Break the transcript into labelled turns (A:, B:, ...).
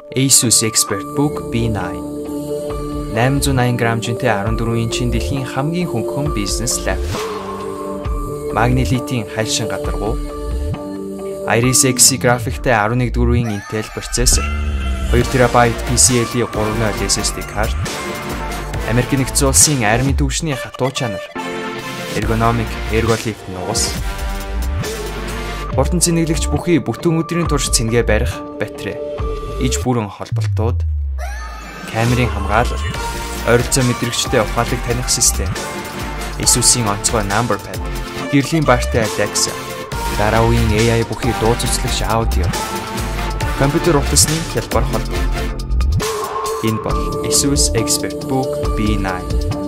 A: Asus ExpertBook B9 880 грамжинтэй 14 инчийн дэлхийн хамгийн хөнгөн бизнес лаптоп. Magnelite-ийн хальшин гадаргуу. Iris Xe графиктэй 11 дөрвийн Intel процессор, 2 TB PCIe 3.0 SSD карт, Америк нэгдсэн улсын армийн төвшний хатуу чанар, ergonomic ergolift нугас, хурдан цэнэглэгч бүхий бүтэн өдрийн турш цэнгээ барих батарей, иж бүрэн холболтууд, камерын хамгаалалт, ойролцоо мэдрэгчтэй ухаалаг таних систем, Asus-ийн онцгой number pad, гэрлийн бааштай Alexa, дараа үеийн AI бүхий дуу цэцлэгч аудио, компьютер утасны хялбар холбоо. Энэ бол Asus ExpertBook B9.